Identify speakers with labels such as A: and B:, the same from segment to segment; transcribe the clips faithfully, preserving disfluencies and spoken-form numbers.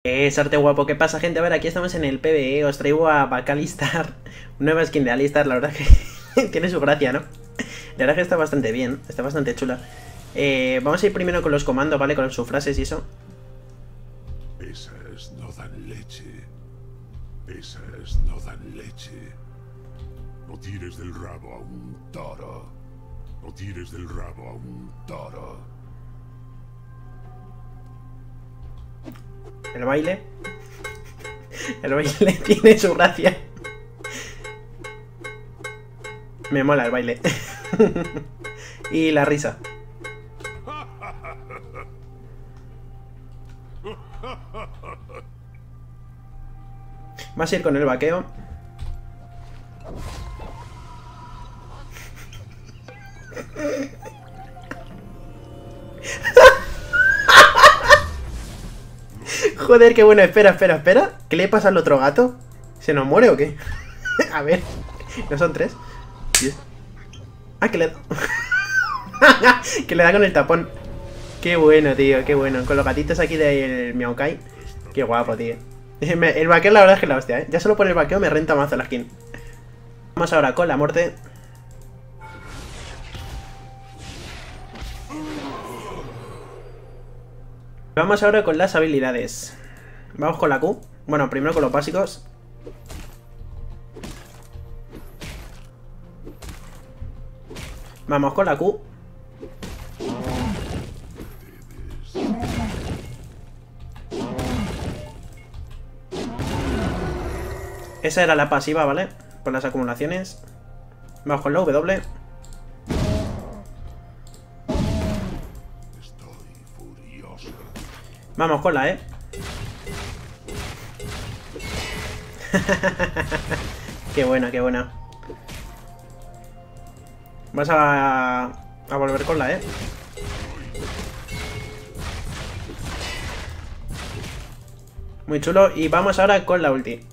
A: Es arte guapo, ¿qué pasa, gente? A ver, aquí estamos en el PvE, os traigo a Bacalistar, nueva skin de Alistar, la verdad que tiene su gracia, ¿no? La verdad que está bastante bien, está bastante chula. Eh, vamos a ir primero con los comandos, ¿vale? Con sus frases y eso.
B: Esas no dan leche. Esas no dan leche. No tires del rabo a un toro. No tires del rabo a un toro.
A: El baile. El baile tiene su gracia. Me mola el baile. Y la risa. Vas a ir con el vaqueo. Joder, qué bueno. Espera, espera, espera. ¿Qué le pasa al otro gato? ¿Se nos muere o qué? A ver. ¿No son tres? Ah, que le da. Que le da con el tapón. Qué bueno, tío, qué bueno. Con los gatitos aquí del Miaukai. Qué guapo, tío. El vaqueo, la verdad es que la hostia, ¿eh? Ya solo por el vaqueo me renta mazo la skin. Vamos ahora con la muerte. Vamos ahora con las habilidades. Vamos con la Q. Bueno, primero con los básicos. Vamos con la Q. Esa era la pasiva, ¿vale? Por las acumulaciones. Vamos con la W.
B: Estoy furioso.
A: Vamos con la E. Qué buena, qué buena. Vas a, a volver con la E. Muy chulo. Y vamos ahora con la ulti.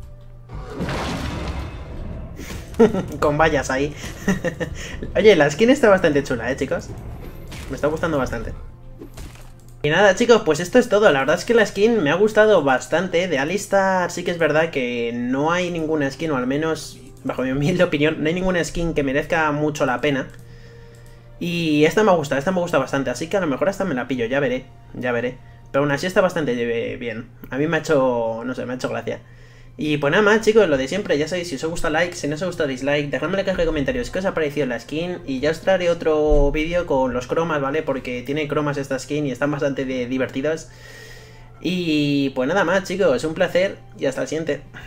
A: Con vallas ahí. Oye, la skin está bastante chula, eh, chicos. Me está gustando bastante. Y nada, chicos, pues esto es todo. La verdad es que la skin me ha gustado bastante. De Alistar sí que es verdad que no hay ninguna skin, o al menos bajo mi humilde opinión, no hay ninguna skin que merezca mucho la pena. Y esta me gusta, esta me gusta bastante. Así que a lo mejor esta me la pillo, ya veré, ya veré. Pero aún así está bastante bien. A mí me ha hecho, no sé, me ha hecho gracia. Y pues nada más, chicos, lo de siempre, ya sabéis, si os gusta like, si no os gusta dislike, dejadme en la caja de comentarios qué os ha parecido la skin. Y ya os traeré otro vídeo con los cromas, ¿vale? Porque tiene cromas esta skin y están bastante divertidas. Y pues nada más, chicos, un placer y hasta el siguiente.